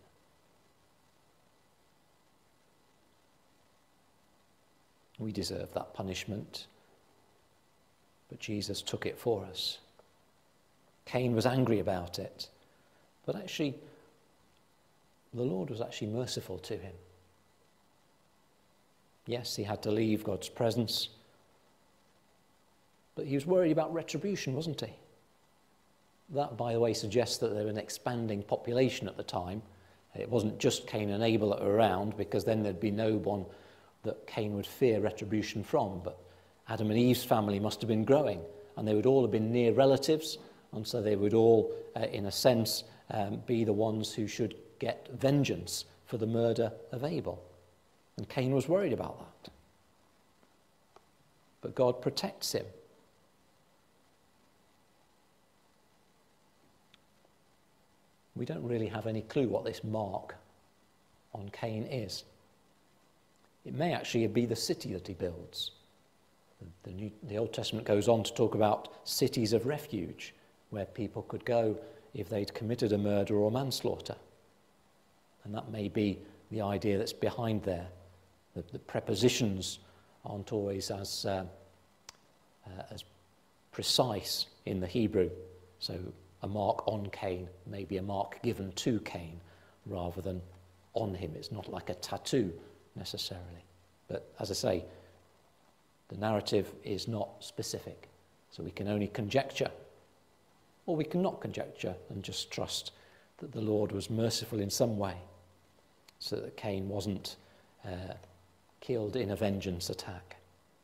Speaker 1: We deserve that punishment. But Jesus took it for us. Cain was angry about it. But actually, the Lord was actually merciful to him. Yes, he had to leave God's presence. But he was worried about retribution, wasn't he? That, by the way, suggests that there was an expanding population at the time. It wasn't just Cain and Abel that were around, because then there'd be no one that Cain would fear retribution from. But Adam and Eve's family must have been growing, and they would all have been near relatives, and so they would all, in a sense, be the ones who should get vengeance for the murder of Abel. And Cain was worried about that. But God protects him. We don't really have any clue what this mark on Cain is. It may actually be the city that he builds. The Old Testament goes on to talk about cities of refuge, where people could go if they'd committed a murder or manslaughter. And that may be the idea that's behind there. The prepositions aren't always as precise in the Hebrew. So a mark on Cain may be a mark given to Cain rather than on him. It's not like a tattoo necessarily. But as I say, the narrative is not specific. So we can only conjecture, or we can not conjecture and just trust that the Lord was merciful in some way, so that Cain wasn't killed in a vengeance attack.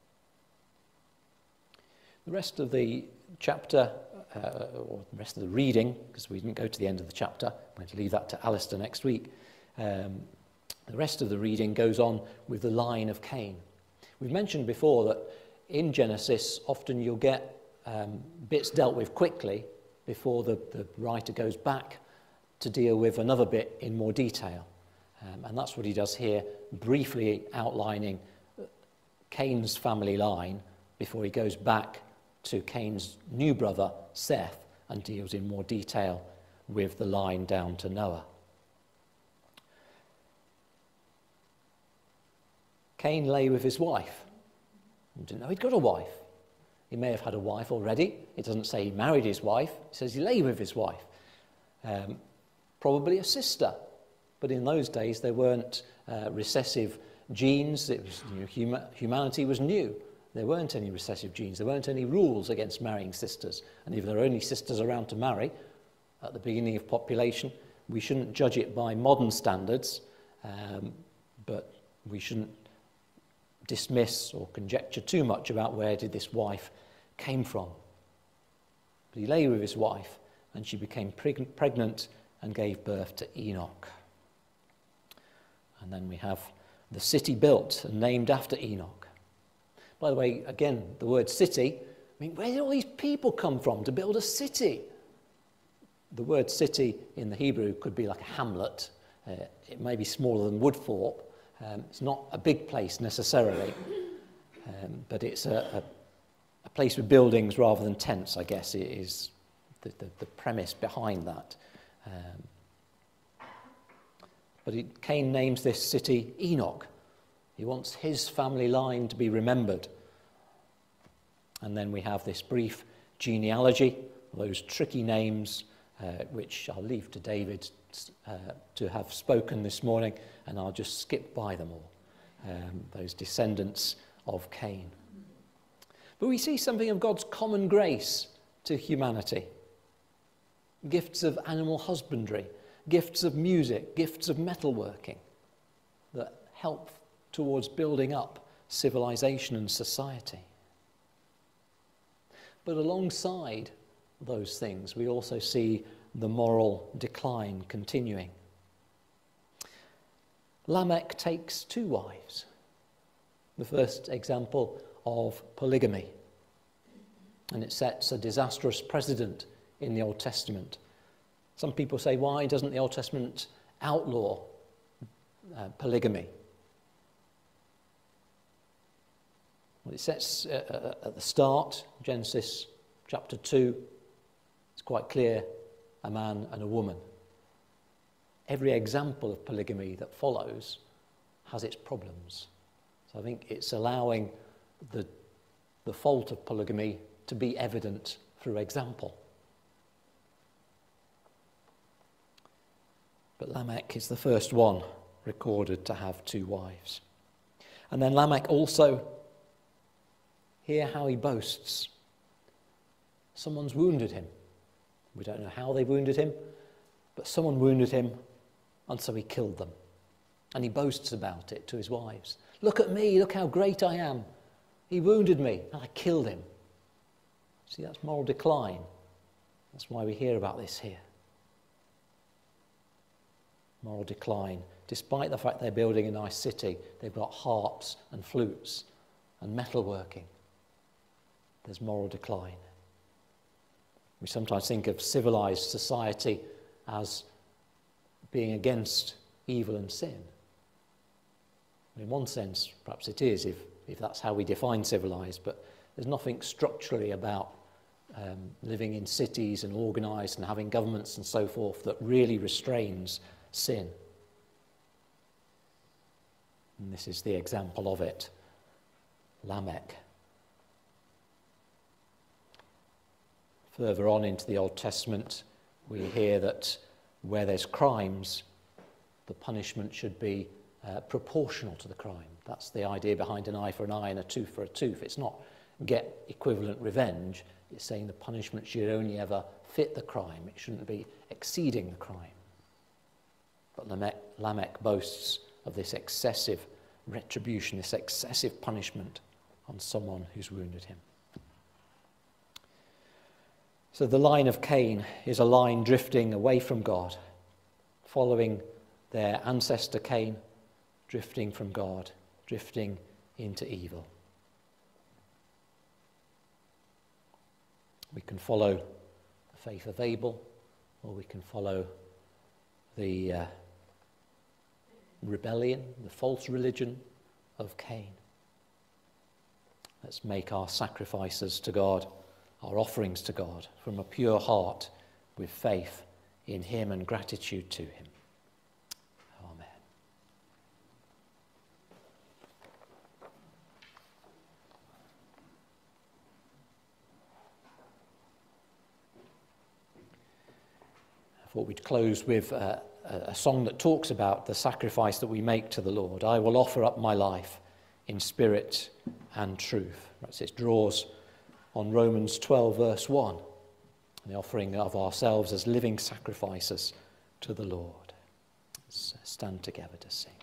Speaker 1: The rest of the chapter, or the rest of the reading, because we didn't go to the end of the chapter, I'm going to leave that to Alistair next week. The rest of the reading goes on with the line of Cain. We've mentioned before that in Genesis, often you'll get bits dealt with quickly before the writer goes back to deal with another bit in more detail. And that's what he does here, briefly outlining Cain's family line before he goes back to Cain's new brother, Seth, and deals in more detail with the line down to Noah. Cain lay with his wife. He didn't know he'd got a wife. He may have had a wife already. It doesn't say he married his wife. It says he lay with his wife. Probably a sister. But in those days, there weren't recessive genes. It was, humanity was new. There weren't any recessive genes. There weren't any rules against marrying sisters. And if there are only sisters around to marry at the beginning of population, we shouldn't judge it by modern standards, but we shouldn't dismiss or conjecture too much about where did this wife came from. But he lay with his wife, and she became pregnant and gave birth to Enoch. And then we have the city built and named after Enoch. By the way, again, the word city, where did all these people come from to build a city? The word city in the Hebrew could be like a hamlet. It may be smaller than Woodthorpe. It's not a big place necessarily, but it's a place with buildings rather than tents, I guess, it is the premise behind that. But Cain names this city Enoch. He wants his family line to be remembered. And then we have this brief genealogy, those tricky names, which I'll leave to David to have spoken this morning, and I'll just skip by them all, those descendants of Cain. But we see something of God's common grace to humanity. Gifts of animal husbandry, gifts of music, gifts of metalworking that help towards building up civilization and society. But alongside those things, we also see the moral decline continuing. Lamech takes 2 wives. The first example of polygamy. And it sets a disastrous precedent in the Old Testament. Some people say, why doesn't the Old Testament outlaw polygamy? Well, it sets at the start, Genesis chapter 2, it's quite clear, a man and a woman. Every example of polygamy that follows has its problems. So I think it's allowing the fault of polygamy to be evident through example. But Lamech is the first one recorded to have 2 wives. And then Lamech also, hear how he boasts. Someone's wounded him. We don't know how they wounded him, but someone wounded him, and so he killed them. And he boasts about it to his wives. Look at me, look how great I am. He wounded me, and I killed him. See, that's moral decline. That's why we hear about this here. Moral decline. Despite the fact they're building a nice city, they've got harps and flutes and metalworking. There's moral decline. We sometimes think of civilized society as being against evil and sin. In one sense, perhaps it is, if that's how we define civilized, but there's nothing structurally about living in cities and organised and having governments and so forth that really restrains sin. And this is the example of it. Lamech. Further on into the Old Testament, we hear that where there's crimes, the punishment should be proportional to the crime. That's the idea behind an eye for an eye and a tooth for a tooth. It's not get equivalent revenge. It's saying the punishment should only ever fit the crime. It shouldn't be exceeding the crime. But Lamech boasts of this excessive retribution, this excessive punishment on someone who's wounded him. So the line of Cain is a line drifting away from God, following their ancestor Cain, drifting from God, drifting into evil. We can follow the faith of Abel, or we can follow the rebellion, the false religion of Cain. Let's make our sacrifices to God, our offerings to God, from a pure heart with faith in him and gratitude to him. Amen. I thought we'd close with a song that talks about the sacrifice that we make to the Lord. I will offer up my life in spirit and truth. It draws on Romans 12 verse 1, the offering of ourselves as living sacrifices to the Lord. Let's stand together to sing.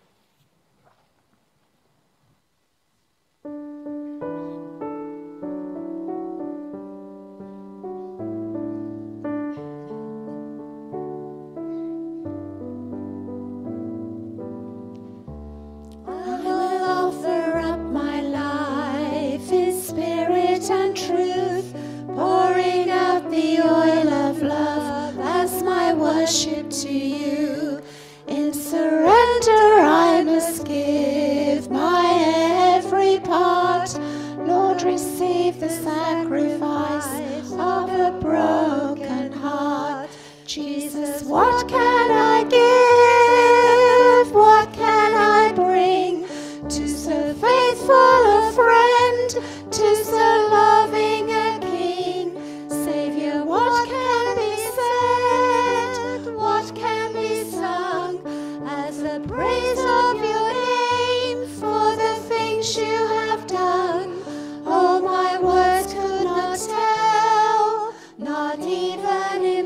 Speaker 2: Worship to you. In surrender I must give my every part. Lord, receive the sacrifice of a broken heart. Jesus, what can I give? What can I bring to so faithful a friend, to so loving a King? Savior, what can be said? What can be sung as the praise of your name for the things you have done? Oh, my words could not tell, not even in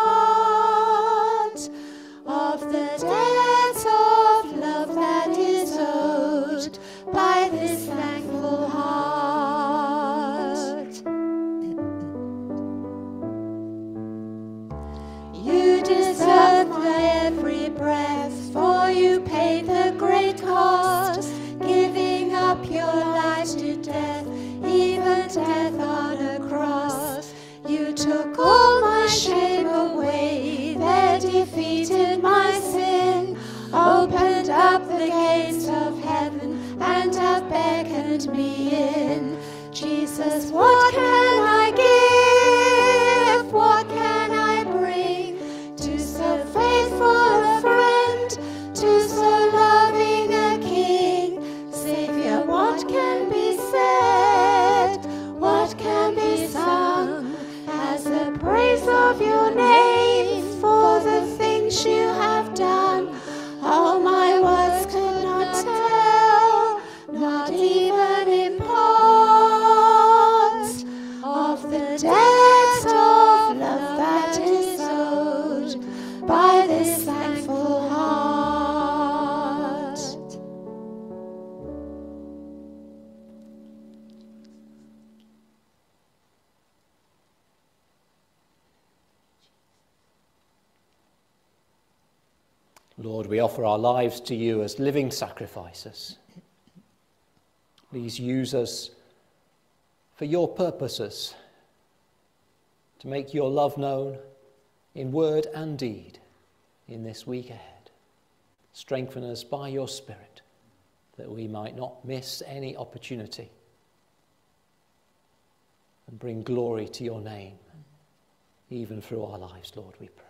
Speaker 2: part, of the debt of love that is owed by this thankful heart. You deserve my every breath, for you paid the great cost, giving up your life to death, even death on a cross. You took all my shame away, there defeated my sin, opened up the gates of heaven, and have beckoned me in. Jesus, what can I give? What can I bring to so faithful a friend, to so loving a King? Savior, what can be said? What can be sung as the praise of your name for the things you have done? Oh, my words could not tell, not even in part, of the debt of love that is owed by this thankful heart.
Speaker 1: Lord, we offer our lives to you as living sacrifices. Please use us for your purposes, to make your love known in word and deed in this week ahead. Strengthen us by your Spirit, that we might not miss any opportunity, and bring glory to your name, even through our lives, Lord, we pray.